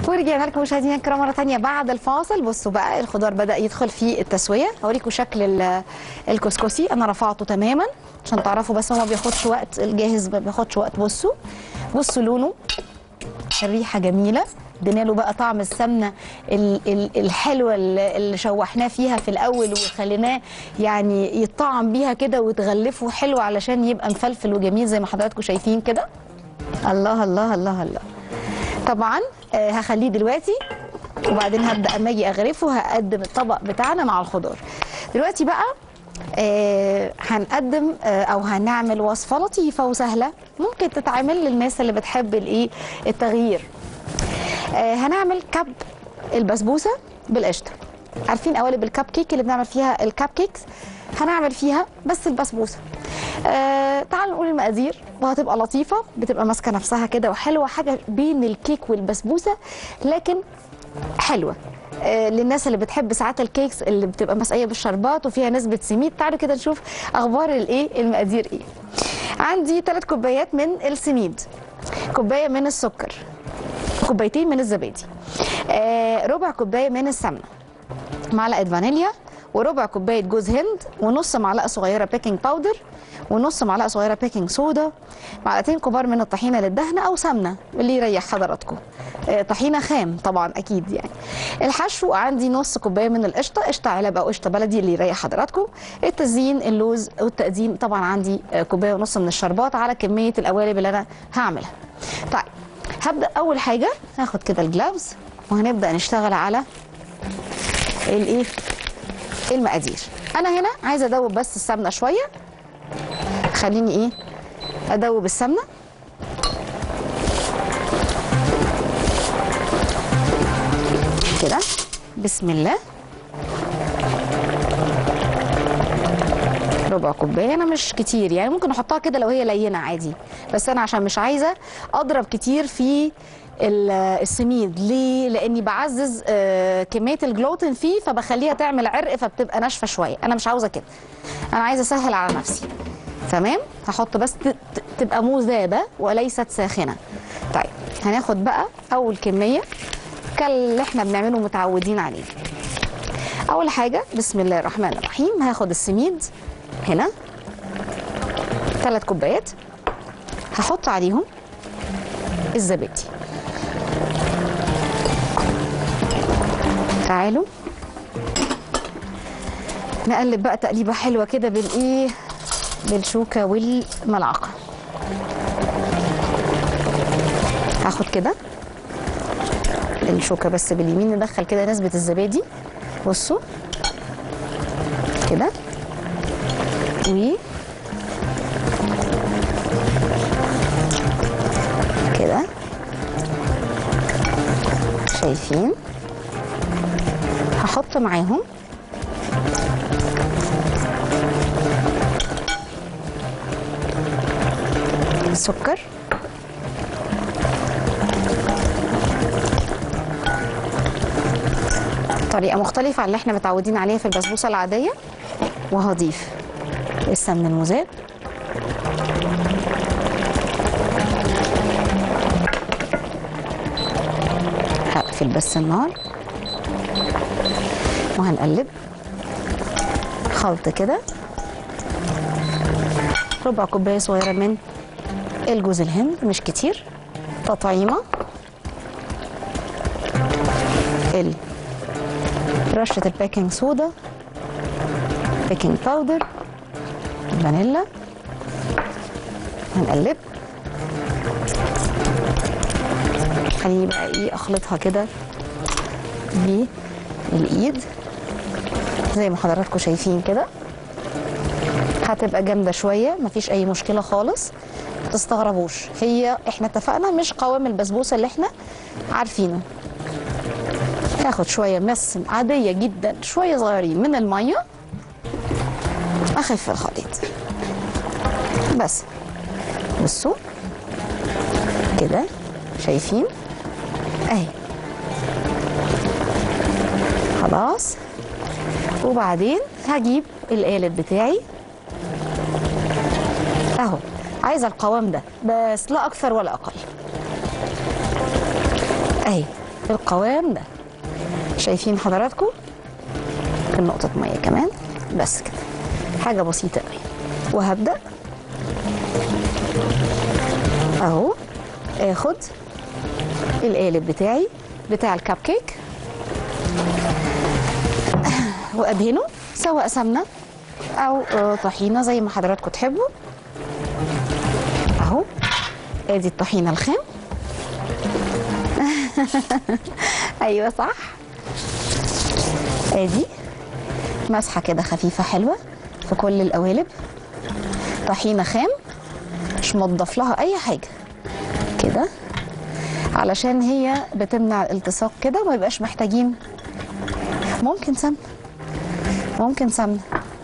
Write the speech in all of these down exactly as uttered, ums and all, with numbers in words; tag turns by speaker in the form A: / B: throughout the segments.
A: ورجعنا لكم مشاهدينا الكرام مره ثانيه بعد الفاصل. بصوا بقى الخضار بدا يدخل في التسويه. هوريكم شكل الكسكسي، انا رفعته تماما عشان تعرفوا بس هو ما بياخدش وقت، الجاهز ما بياخدش وقت. بصوا بصوا لونه، الريحه جميله، ادينا له بقى طعم السمنه الحلوه اللي شوحناه فيها في الاول وخليناه يعني يتطعم بيها كده وتغلفه حلو علشان يبقى مفلفل وجميل زي ما حضراتكم شايفين كده. الله الله الله الله. طبعا آه هخليه دلوقتي وبعدين هبدا اما اجي اغرفه هقدم الطبق بتاعنا مع الخضار. دلوقتي بقى آه هنقدم آه او هنعمل وصفه لطيفه وسهله ممكن تتعمل للناس اللي بتحب الايه التغيير. آه هنعمل كب البسبوسه بالقشطه. عارفين قوالب الكب كيك اللي بنعمل فيها الكب كيكس؟ هنعمل فيها بس البسبوسه. آه تعالوا نقول المقادير وهتبقى لطيفه، بتبقى ماسكه نفسها كده وحلوه، حاجه بين الكيك والبسبوسه لكن حلوه. آه للناس اللي بتحب ساعات الكيكس اللي بتبقى مسقيه بالشربات وفيها نسبه سميد. تعالوا كده نشوف اخبار الايه المقادير ايه. عندي ثلاث كوبايات من السميد، كوبايه من السكر، كوبايتين من الزبادي، آه ربع كوبايه من السمنه، معلقه فانيليا، وربع كوبايه جوز هند، ونص معلقه صغيره بيكنج باودر، ونص معلقه صغيره بيكنج صودا، معلقتين كبار من الطحينه للدهن او سمنه اللي يريح حضراتكم. آه طحينه خام طبعا اكيد يعني. الحشو عندي نص كوبايه من القشطه، قشطه علب او قشطه بلدي اللي يريح حضراتكم. التزيين اللوز والتقديم طبعا عندي آه كوبايه ونص من الشربات على كميه القوالب اللي انا هعملها. طيب هبدا اول حاجه هاخد كده الجلافز وهنبدا نشتغل على الايه المقادير. انا هنا عايزه ادوب بس السمنه شويه، خليني ايه ادوب السمنه كده. بسم الله. ربع كوبايه، انا مش كتير يعني، ممكن احطها كده لو هي لينه عادي، بس انا عشان مش عايزه اضرب كتير في السميد. ليه؟ لاني بعزز كميه الجلوتين فيه فبخليها تعمل عرق فبتبقى ناشفه شويه، انا مش عاوزه كده، انا عايزه اسهل على نفسي. تمام؟ هحط بس تبقى مذابه وليست ساخنه. طيب هناخد بقى اول كميه كاللي احنا بنعمله متعودين عليه. اول حاجه بسم الله الرحمن الرحيم هاخد السميد هنا ثلاث كوبايات، هحط عليهم الزبادي. تعالوا نقلب بقى تقليبه حلوه كده بالايه بالشوكه والملعقه. هاخد كده الشوكه بس باليمين ندخل كده نسبه الزبادي. بصوا كده و كده شايفين. هحط معاهم السكر، طريقة مختلفة عن اللي احنا متعودين عليها في البسبوسة العادية. وهضيف السمن المذاب، هقفل بس النار وهنقلب خلط كده. ربع كوباية صغيرة من الجوز الهند، مش كتير، تطعيمة ال رشة البيكنج صودا، بيكنج باودر، فانيلا. هنقلب، خليني بقى ايه اخلطها كده بالايد زي ما حضراتكم شايفين كده. هتبقى جامده شويه مفيش اي مشكله خالص، ما تستغربوش. هي احنا اتفقنا مش قوام البسبوسه اللي احنا عارفينه. هاخد شويه مس عاديه جدا، شويه صغيرين من الميه، اخف الخليط بس. بصوا كده شايفين اهي خلاص. وبعدين هجيب القالب بتاعي اهو، عايزه القوام ده بس لا اكثر ولا اقل اهي. القوام ده. شايفين حضراتكم؟ ممكن نقطة مية كمان، بس كده حاجة بسيطة قوي. وهبدأ اهو اخد القالب بتاعي بتاع الكب كيك وادهنه سواء سمنة او طحينة زي ما حضراتكم تحبوا. اهو ادي الطحينة الخام. ايوه صح. ادي مسحه كده خفيفه حلوه في كل القوالب. طحينه خام مش مضاف لها اي حاجه كده، علشان هي بتمنع الالتصاق كده وما يبقاش محتاجين. ممكن سمنه، ممكن سمنه.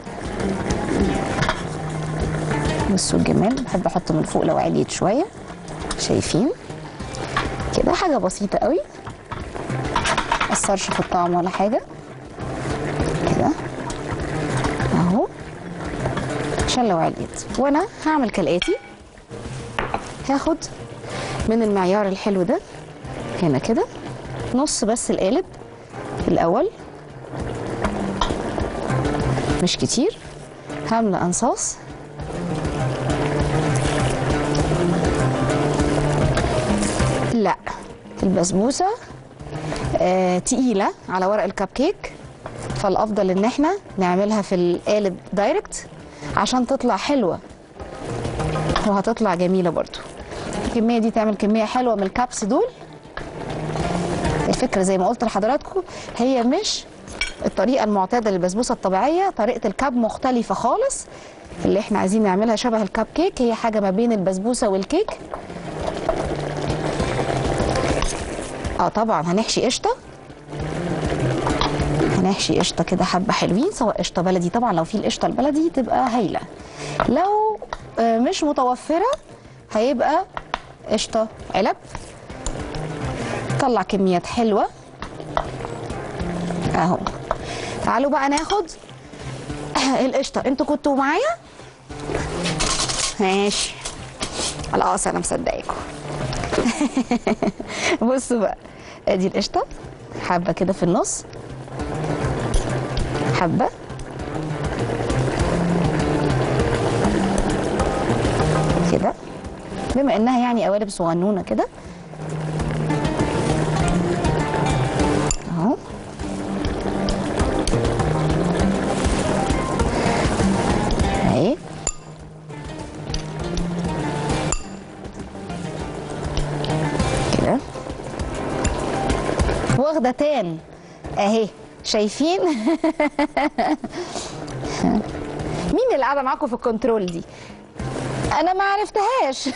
A: بصوا الجمال، بحب احط من فوق لو عليت شويه. شايفين كده حاجه بسيطه قوي، مأثرش في الطعم ولا حاجه كده اهو، عشان لو عليت. وانا هعمل كالاتي، هاخد من المعيار الحلو ده هنا كده نص بس القالب الاول، مش كتير. هعمل انصاص لا، البسبوسه آه تقيله على ورق الكب كيك، فالافضل ان احنا نعملها في القالب دايركت عشان تطلع حلوه وهتطلع جميله برضو. الكميه دي تعمل كميه حلوه من الكابس دول. الفكره زي ما قلت لحضراتكم هي مش الطريقه المعتاده للبسبوسه الطبيعيه، طريقه الكب مختلفه خالص. اللي احنا عايزين نعملها شبه الكب كيك، هي حاجه ما بين البسبوسه والكيك. اه طبعا هنحشي قشطه، هنحشي قشطه كده حبه حلوين، سواء قشطه بلدي طبعا، لو في القشطه البلدي تبقى هايله. لو مش متوفره هيبقى قشطه علب. طلع كميات حلوه اهو. تعالوا بقى ناخد القشطه. انتوا كنتوا معايا؟ ماشي خلاص انا مصدقاكم. بصوا بقى، ادي القشطه حبه كده في النص، حبه كده، بما انها يعني قوالب صغنونه كده اهو. اهي كده واخده تان اهي. شايفين؟ مين اللي قاعده معاكم في الكنترول دي؟ انا ما عرفتهاش.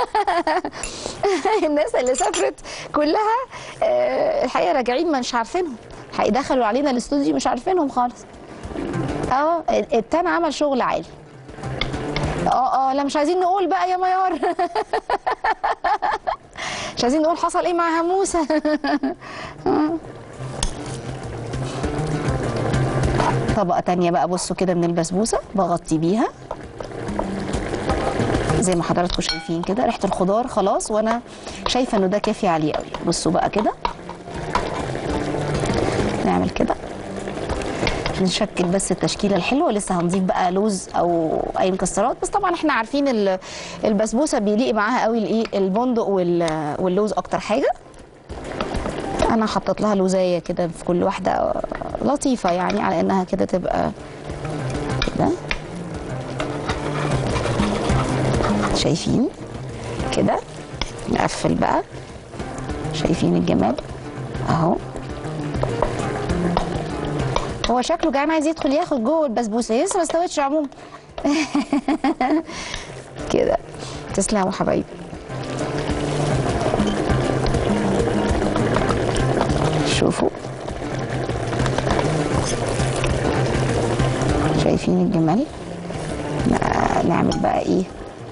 A: الناس اللي سافرت كلها الحقيقه راجعين مش عارفينهم، الحقيقه دخلوا علينا الاستوديو مش عارفينهم خالص. اه التان عمل شغل عالي. اه اه لا مش عايزين نقول بقى يا ميار. مش عايزين نقول حصل ايه مع هموسه. طبقه تانية بقى، بصوا كده من البسبوسه بغطي بيها زي ما حضراتكم شايفين كده. ريحه الخضار خلاص، وانا شايفه انه ده كافي عليه قوي. بصوا بقى كده، نعمل كده نشكل بس التشكيله الحلوه. لسه هنضيف بقى لوز او اي مكسرات، بس طبعا احنا عارفين البسبوسه بيليق معاها قوي الايه البندق واللوز اكتر حاجه. انا حطيت لها لوزايه كده في كل واحده لطيفه، يعني على انها كده تبقى كده. شايفين كده؟ نقفل بقى. شايفين الجمال اهو. هو شكله جعان عايز يدخل ياخد جوه البسبوسه، لسه ما استوتش عموما. كده. تسلموا حبايبي. شوفوا، شايفين الجمال؟ نعمل بقى ايه؟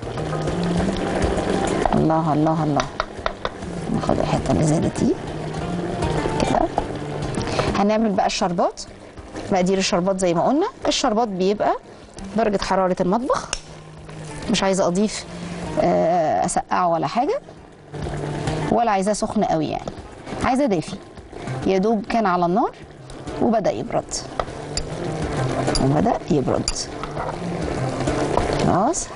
A: الله الله الله. ناخد الحته اللي زي دي كده. هنعمل بقى الشربات. مقادير الشربات زي ما قلنا، الشربات بيبقى درجه حراره المطبخ، مش عايزه اضيف اسقعه ولا حاجه، ولا عايزاه سخن قوي يعني. عايزه دافي، يا دوب كان على النار وبدا يبرد وبدا يبرد خلاص.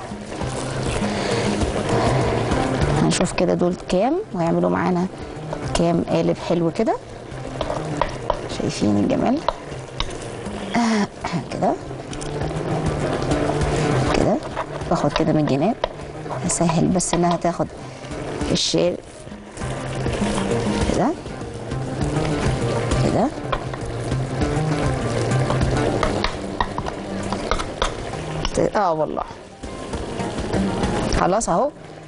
A: هنشوف كده دول كام ويعملوا معانا كام قالب حلو كده. شايفين الجمال آه كده كده. باخد كده من الجناب اسهل بس انها تاخد الشير كده كده اه والله خلاص اهو.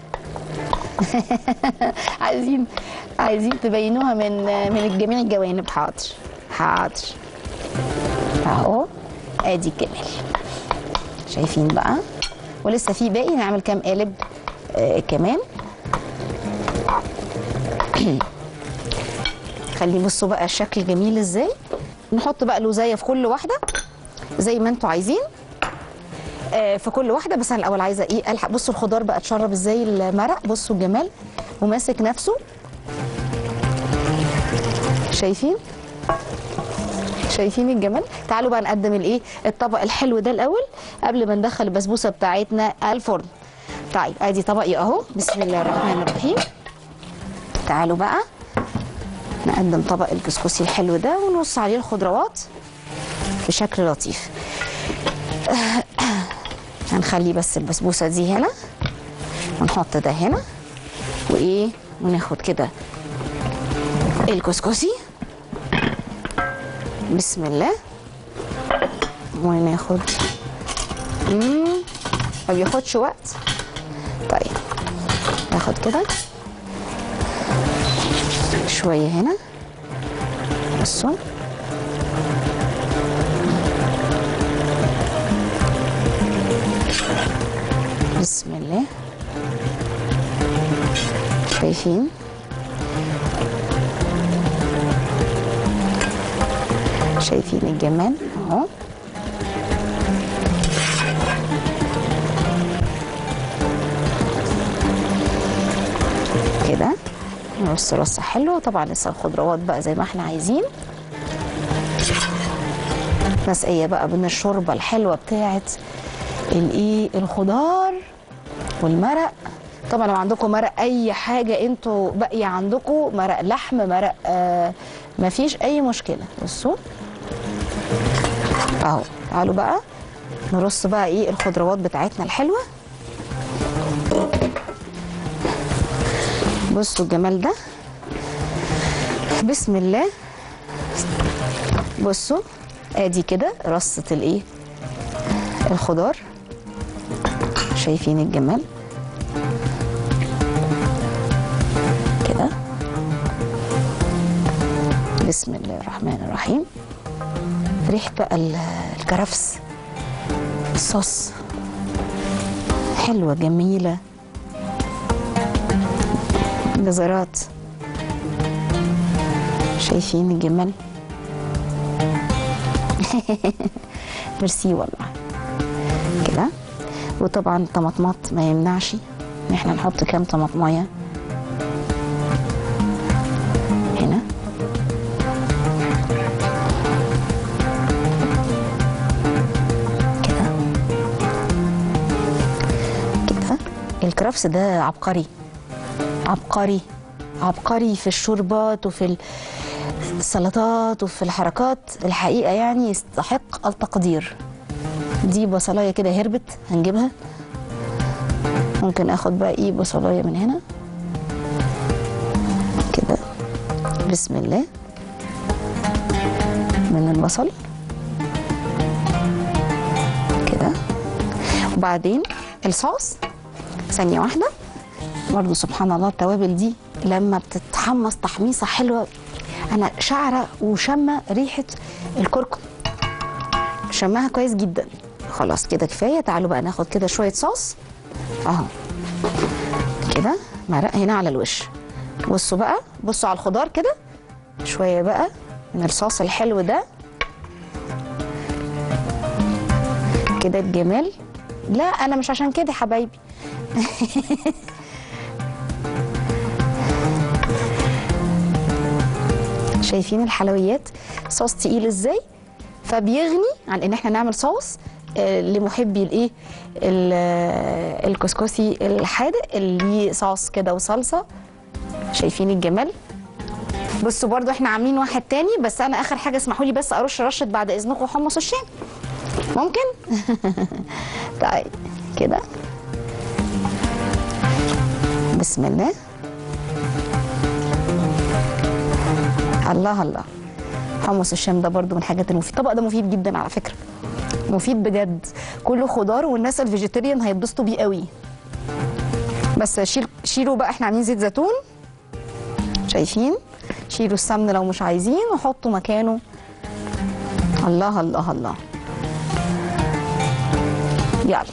A: عايزين عايزين تبينوها من من جميع الجوانب. حاضر حاضر اهو. ادي الجمال. شايفين بقى؟ ولسه في باقي. نعمل كام قالب آه كمان. خلي بصوا بقى الشكل جميل ازاي. نحط بقى لوزايه في كل واحده زي ما انتوا عايزين آه في كل واحده. بس انا الاول عايزه ايه الحق. بصوا الخضار بقى اتشرب ازاي المرق. بصوا الجمال وماسك نفسه. شايفين شايفين الجمال. تعالوا بقى نقدم الايه الطبق الحلو ده الاول قبل ما ندخل البسبوسه بتاعتنا الفرن. طيب ادي طبقي اهو. بسم الله الرحمن الرحيم. تعالوا بقى نقدم طبق الكسكسي الحلو ده ونرص عليه الخضروات بشكل لطيف. هنخلي بس البسبوسه دي هنا ونحط ده هنا وايه وناخد كده الكسكسي. بسم الله. وناخد مم. ما بياخدش وقت. طيب ناخد كده شويه هنا. بصوا بسم الله. شايفين شايفين الجمال اهو. كده نرص رصه حلوه. طبعا لسه الخضروات بقى زي ما احنا عايزين مسقيه بقى من الشوربه الحلوه بتاعت الايه الخضار والمرق. طبعا لو عندكم مرق اي حاجه انتوا باقيه عندكم مرق لحم مرق آه مفيش اي مشكله. بصوا اهو. تعالوا بقى نرص بقى ايه الخضروات بتاعتنا الحلوه. بصوا الجمال ده. بسم الله. بصوا ادي كده رصه الايه الخضار. شايفين الجمال كده. بسم الله الرحمن الرحيم. ريحه بقى الكرفس الصوص حلوه جميله. جزرات. شايفين الجمال. ميرسي والله كده. وطبعا الطماطمات ما يمنعش ان احنا نحط كام طماطمايه هنا كده كده. الكرفس ده عبقري عبقري عبقري في الشوربات وفي السلطات وفي الحركات الحقيقه يعني يستحق التقدير. دي بصلايه كده هربت هنجيبها. ممكن اخد بقى ايه بصلايه من هنا كده. بسم الله. من البصل كده. وبعدين الصوص ثانيه واحده. برضو سبحان الله التوابل دي لما بتتحمص تحميصه حلوه. انا شعره وشمه ريحه الكركم شمها كويس جدا. خلاص كده كفايه. تعالوا بقى ناخد كده شويه صوص اهو كده. مرق هنا على الوش. بصوا بقى بصوا على الخضار كده. شويه بقى من الصوص الحلو ده كده الجمال. لا انا مش عشان كده حبايبي. شايفين الحلويات صوص تقيل ازاي؟ فبيغني عن ان احنا نعمل صوص آه لمحبي الايه الكسكسي الحادق اللي ليه صوص كده وصلصه. شايفين الجمال؟ بصوا برضو احنا عاملين واحد تاني، بس انا اخر حاجه اسمحوا لي بس ارش رشه بعد اذنكم حمص الشام. ممكن؟ طيب كده بسم الله. الله الله. حمص الشام ده برضو من الحاجات المفيده. الطبق ده مفيد جدا على فكره، مفيد بجد، كله خضار والناس الفيجيتيريان هيتبسطوا بيه قوي. بس شيل شيلوا بقى، احنا عاملين زيت زيتون شايفين؟ شيلوا السمن لو مش عايزين وحطوا مكانه. الله الله الله. يلا.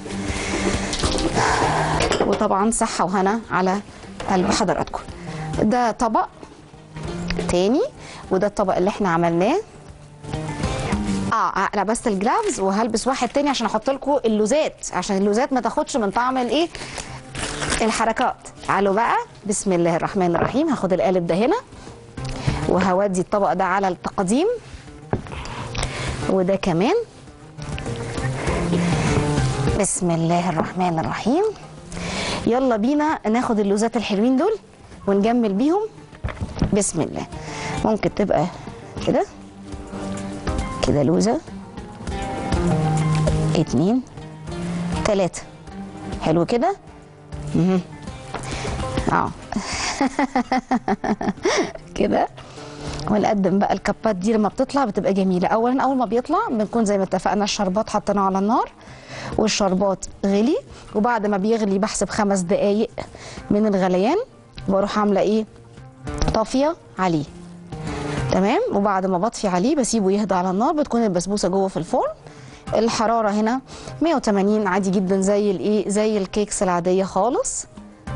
A: وطبعا صحة وهنا على قلب حضراتكم. ده طبق تاني، وده الطبق اللي احنا عملناه. اه اقلع بس الجلافز وهلبس واحد تاني عشان احط لكم اللوزات، عشان اللوزات ما تاخدش من طعم الايه الحركات. تعالوا بقى بسم الله الرحمن الرحيم. هاخد القالب ده هنا وهودي الطبق ده على التقديم، وده كمان. بسم الله الرحمن الرحيم. يلا بينا ناخد اللوزات الحلوين دول ونجمل بيهم. بسم الله. ممكن تبقى كده كده لوزة، اتنين، تلاتة. حلو كده؟ اها اه كده. ونقدم بقى الكبات دي لما بتطلع بتبقى جميله. اولا اول ما بيطلع بنكون زي ما اتفقنا الشربات حطيناه على النار والشربات غلي، وبعد ما بيغلي بحسب خمس دقايق من الغليان بروح عامله ايه؟ طافيه عليه. تمام. وبعد ما بطفي عليه بسيبه يهدى على النار. بتكون البسبوسه جوه في الفرن. الحراره هنا مية وتمانين عادي جدا زي الايه زي الكيكس العاديه خالص.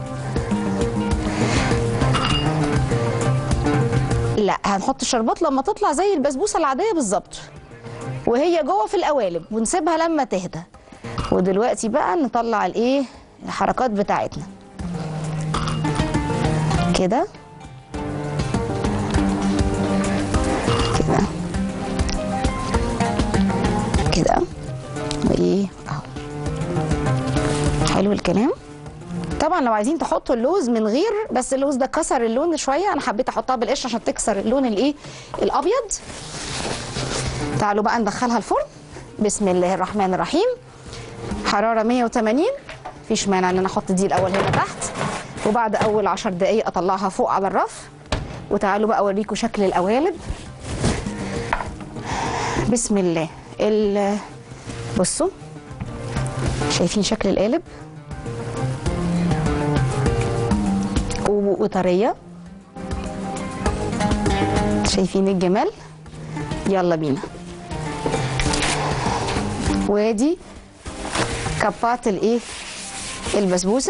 A: لا هنحط الشربات لما تطلع زي البسبوسه العاديه بالظبط وهي جوه في القوالب، ونسيبها لما تهدى. ودلوقتي بقى نطلع الايه الحركات بتاعتنا كده كده كده وايه اهو. حلو الكلام. طبعا لو عايزين تحطوا اللوز من غير، بس اللوز ده كسر اللون شويه، انا حبيت احطها بالقشر عشان تكسر اللون الايه الابيض. تعالوا بقى ندخلها الفرن. بسم الله الرحمن الرحيم. حراره مية وتمانين. مفيش مانع ان انا احط دي الاول هنا تحت، وبعد اول عشر دقايق اطلعها فوق على الرف. وتعالوا بقى اوريكم شكل القوالب. بسم الله. ال بصوا شايفين شكل القالب وطريه. شايفين الجمال؟ يلا بينا. وادي كبات الايه البسبوسه.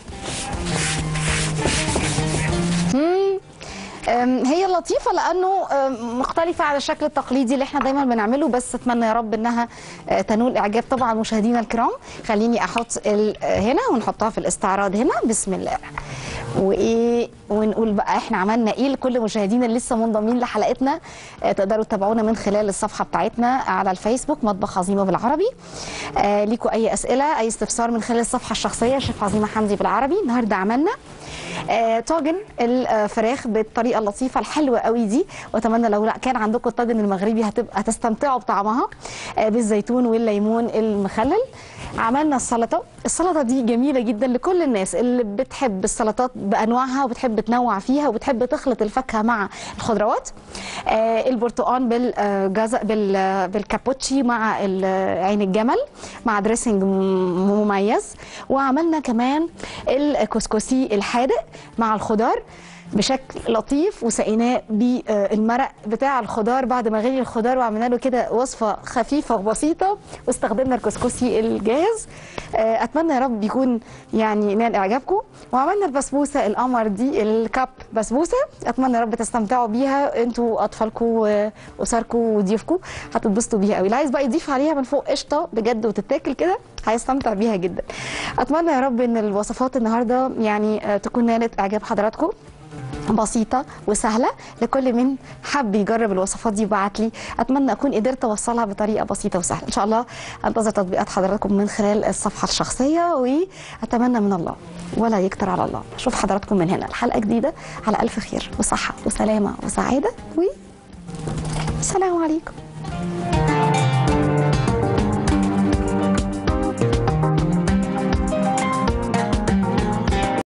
A: هي لطيفه لانه مختلفه على الشكل التقليدي اللي احنا دايما بنعمله، بس اتمنى يا رب انها تنول اعجاب طبعا مشاهدينا الكرام. خليني احط هنا ونحطها في الاستعراض هنا. بسم الله. وايه ونقول بقى احنا عملنا ايه لكل مشاهدينا اللي لسه منضمين لحلقتنا. تقدروا تتابعونا من خلال الصفحه بتاعتنا على الفيسبوك مطبخ عظيمه بالعربي. آه ليكوا اي اسئله اي استفسار من خلال الصفحه الشخصيه شيف عظيمه حمدي بالعربي. النهارده عملنا آه طاجن الفراخ بالطريقه اللطيفه الحلوه قوي دي، واتمنى لو كان عندكم الطاجن المغربي هتبقى هتستمتعوا بطعمها آه بالزيتون والليمون المخلل. عملنا السلطه. السلطه دي جميله جدا لكل الناس اللي بتحب السلطات بانواعها وبتحب تنوع فيها وبتحب تخلط الفاكهه مع الخضروات. آه البرتقال بالجزء بال بالكابوتشي مع عين الجمل مع دريسنج مميز. وعملنا كمان الكسكسي الحادق مع الخضار بشكل لطيف، وسقيناه بالمرق بتاع الخضار بعد ما غلي الخضار، وعملنا له كده وصفه خفيفه وبسيطه واستخدمنا الكسكسي الجاهز. اتمنى يا رب يكون يعني نال اعجابكم. وعملنا البسبوسه القمر دي الكاب بسبوسه، اتمنى يا رب تستمتعوا بيها انتوا اطفالكم واسركم وضيوفكم، هتتبسطوا بيها قوي. اللي عايز بقى يضيف عليها من فوق قشطه بجد وتتاكل كده هيستمتع بيها جدا. اتمنى يا رب ان الوصفات النهارده يعني تكون نالت اعجاب حضراتكم. بسيطة وسهلة لكل من حب يجرب الوصفات دي وبعت لي. أتمنى أكون قدرت أوصلها بطريقة بسيطة وسهلة. إن شاء الله أنتظر تطبيقات حضراتكم من خلال الصفحة الشخصية، وأتمنى من الله ولا يكتر على الله أشوف حضراتكم من هنا الحلقة جديدة على ألف خير وصحة وسلامة وسعادة، والسلام عليكم.